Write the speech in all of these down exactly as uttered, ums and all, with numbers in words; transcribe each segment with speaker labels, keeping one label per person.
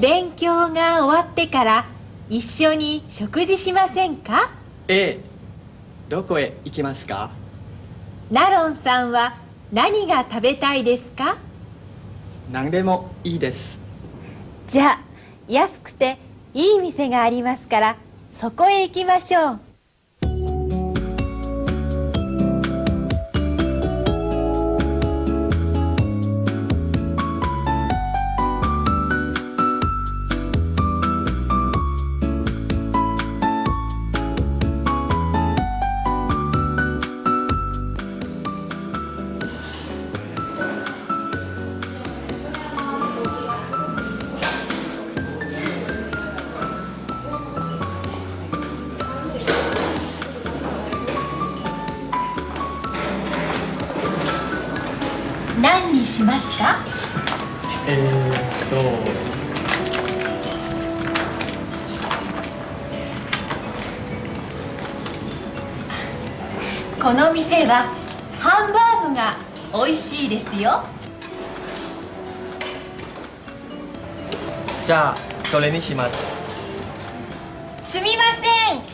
Speaker 1: 勉強が終わってから一緒に食事しませんか？
Speaker 2: ええ。どこへ行きますか？
Speaker 1: ナロンさんは何が食べたいですか？
Speaker 2: 何でもいいです。
Speaker 1: じゃあ安くていい店がありますからそこへ行きましょう。何にしますか？
Speaker 2: えーっと
Speaker 1: この店はハンバーグが美味しいですよ。
Speaker 2: じゃあそれにします。
Speaker 1: すみません。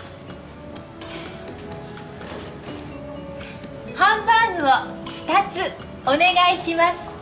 Speaker 1: ハンバーグをふたつお願いします。